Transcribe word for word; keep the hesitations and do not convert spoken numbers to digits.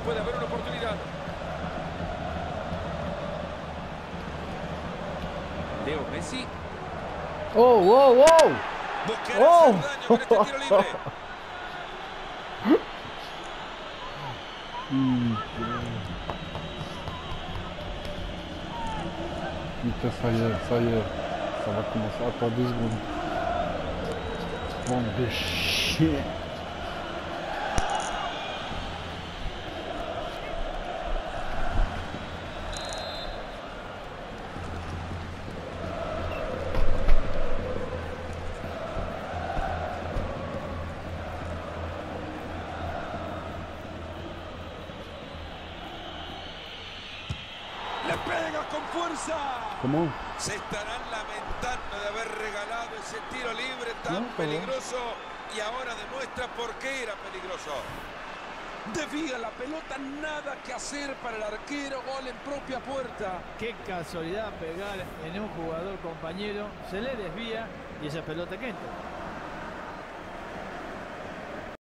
puede haber una oportunidad. Leo Messi. ¡Oh, wow, wow! Buscará ¡Oh! hacer daño con este tiro libre. Uite, ça y est, ça y est. Ça va commencer. Attends deux secondes. Bande de chiens. Le pega con fuerza. Comment? Se estarán lamentando de haber regalado ese tiro libre tan No, peligroso y ahora demuestra por qué era peligroso. Desvía la pelota, nada que hacer para el arquero, gol en propia puerta. Qué casualidad pegar en un jugador compañero, se le desvía y esa pelota que entra.